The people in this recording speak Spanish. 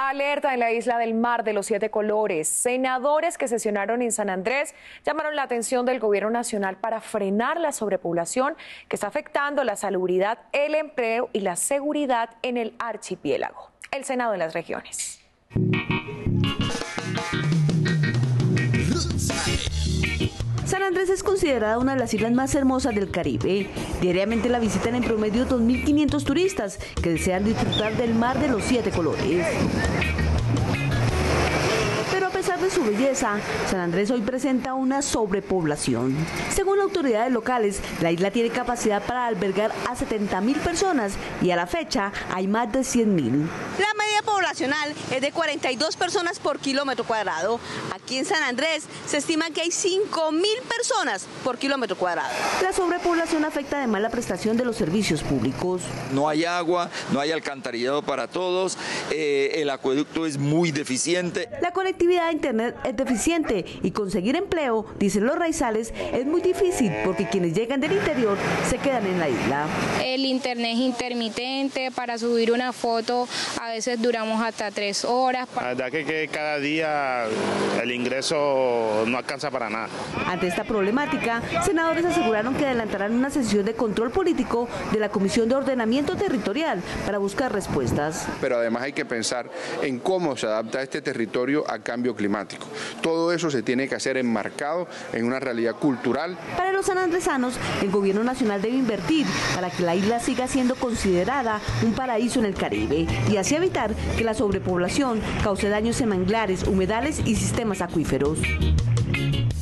Alerta en la isla del Mar de los Siete Colores. Senadores que sesionaron en San Andrés llamaron la atención del gobierno nacional para frenar la sobrepoblación que está afectando la salubridad, el empleo y la seguridad en el archipiélago. El Senado en las regiones. San Andrés es considerada una de las islas más hermosas del Caribe. Diariamente la visitan en promedio 2.500 turistas que desean disfrutar del mar de los siete colores. Pero a pesar de su belleza, San Andrés hoy presenta una sobrepoblación. Según autoridades locales, la isla tiene capacidad para albergar a 70.000 personas y a la fecha hay más de 100.000. La media poblacional es de 42 personas por kilómetro cuadrado. Aquí en San Andrés se estima que hay 5.000 personas por kilómetro cuadrado. La sobrepoblación afecta además la prestación de los servicios públicos. No hay agua, no hay alcantarillado para todos, el acueducto es muy deficiente. La conectividad a internet es deficiente y conseguir empleo, dicen los raizales, es muy difícil porque quienes llegan del interior se quedan en la isla. El internet es intermitente, para subir una foto a veces duramos hasta 3 horas. La verdad que cada día el ingreso no alcanza para nada. Ante esta problemática, senadores aseguraron que adelantarán una sesión de control político de la Comisión de Ordenamiento Territorial para buscar respuestas. Pero además hay que pensar en cómo se adapta este territorio al cambio climático. Todo eso se tiene que hacer enmarcado en una realidad cultural. Para los sanandresanos, el gobierno nacional debe invertir para que la isla siga siendo considerada un paraíso en el Caribe y así evitar que la sobrepoblación cause daños en manglares, humedales y sistemas acuíferos.